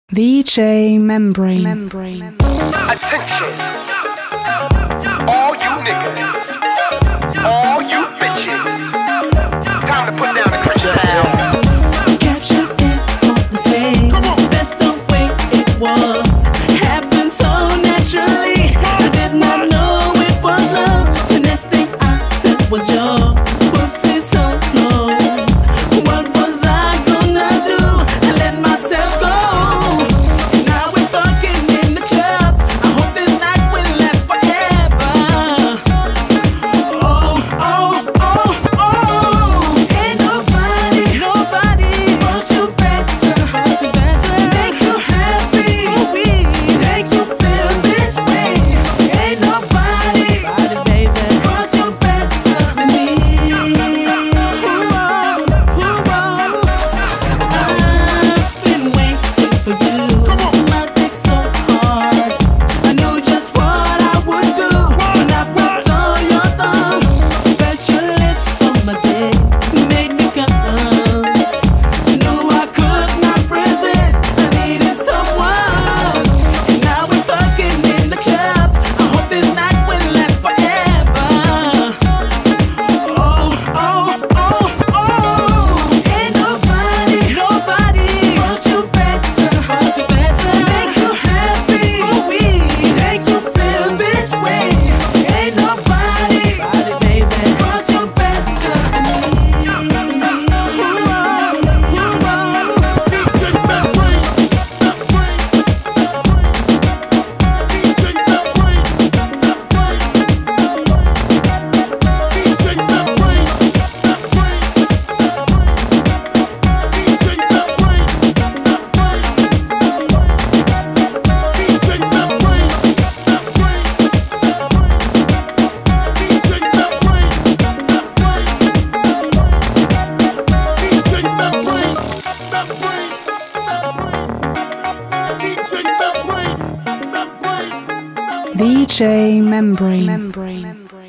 DJ Membrane. Attention, all you niggas, all you bitches, time to put down the Christian down. Capture it on the stage. That's the way it was. Happened so naturally. I did not know it was love. The next thing I felt was your pussy so close. What was I gonna do? I let myself go. Now we're fucking in the club. I hope this night will last forever. Oh, oh, oh, oh. Ain't nobody wants you better. Make you happy. Makes you feel this way. Ain't nobody, baby, wants you better than me. I've been waiting for you. My dick so hard. I knew just what I would do when I first saw your thumb. Felt your lips on my dick, made me come. Knew I could not resist. I needed someone, and now we're fucking in the club. I hope this night will last forever. Oh, oh, oh, oh. Ain't nobody wants you better. Make you happy. Makes you feel this way. Ain't nobody, baby, wants you better than DJ Membrane.